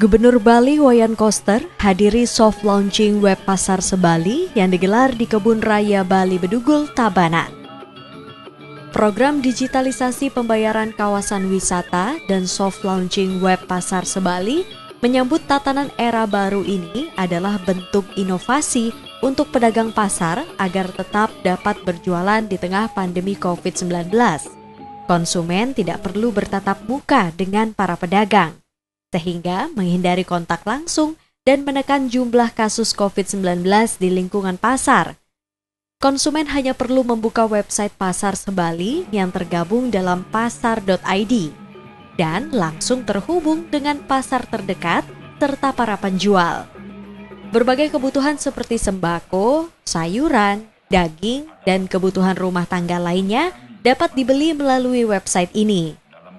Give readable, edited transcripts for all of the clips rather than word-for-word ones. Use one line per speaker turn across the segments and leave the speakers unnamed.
Gubernur Bali Wayan Koster hadiri soft launching web Pasar Sebali yang digelar di Kebun Raya Bali Bedugul, Tabanan. Program digitalisasi pembayaran kawasan wisata dan soft launching web Pasar Sebali menyambut tatanan era baru ini adalah bentuk inovasi untuk pedagang pasar agar tetap dapat berjualan di tengah pandemi COVID-19. Konsumen tidak perlu bertatap muka dengan para pedagang, sehingga menghindari kontak langsung dan menekan jumlah kasus COVID-19 di lingkungan pasar. Konsumen hanya perlu membuka website Pasar Sebali yang tergabung dalam pasar.id dan langsung terhubung dengan pasar terdekat serta para penjual. Berbagai kebutuhan seperti sembako, sayuran, daging, dan kebutuhan rumah tangga lainnya dapat dibeli melalui website ini.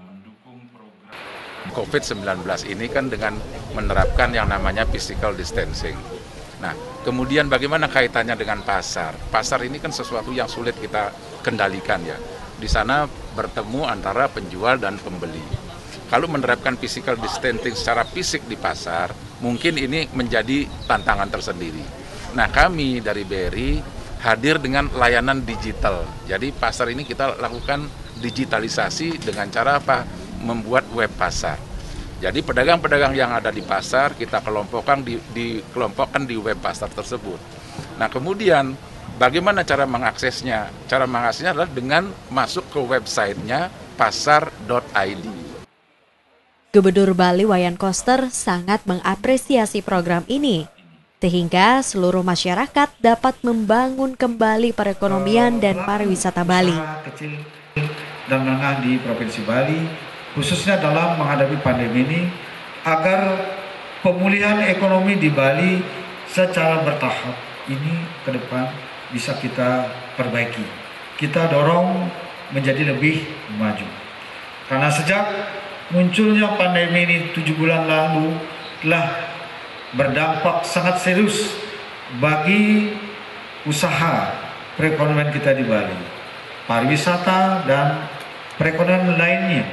COVID-19 ini kan dengan menerapkan yang namanya physical distancing. Nah, kemudian bagaimana kaitannya dengan pasar? Pasar ini kan sesuatu yang sulit kita kendalikan ya. Di sana bertemu antara penjual dan pembeli. Kalau menerapkan physical distancing secara fisik di pasar, mungkin ini menjadi tantangan tersendiri. Nah, kami dari BRI hadir dengan layanan digital. Jadi pasar ini kita lakukan digitalisasi dengan cara apa? Membuat web pasar. Jadi pedagang-pedagang yang ada di pasar kita kelompokkan dikelompokkan di web pasar tersebut. Nah, kemudian bagaimana cara mengaksesnya? Cara mengaksesnya adalah dengan masuk ke websitenya pasar.id.
Gubernur Bali Wayan Koster sangat mengapresiasi program ini, sehingga seluruh masyarakat dapat membangun kembali perekonomian dan pariwisata Bali.
Kecil dan menengah di Provinsi Bali, khususnya dalam menghadapi pandemi ini, agar pemulihan ekonomi di Bali secara bertahap ini ke depan bisa kita perbaiki. Kita dorong menjadi lebih maju. Karena sejak munculnya pandemi ini 7 bulan lalu telah berdampak sangat serius bagi usaha perekonomian kita di Bali, pariwisata dan perekonomian lainnya.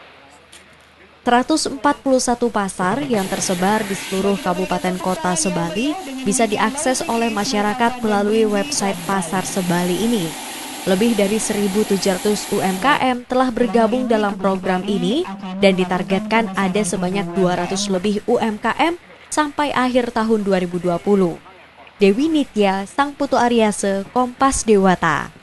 141 pasar yang tersebar di seluruh kabupaten kota Sebali bisa diakses oleh masyarakat melalui website Pasar Sebali ini. Lebih dari 1.700 UMKM telah bergabung dalam program ini dan ditargetkan ada sebanyak 200 lebih UMKM sampai akhir tahun 2020. Dewi Nitya, Sang Putu Aryase, Kompas Dewata.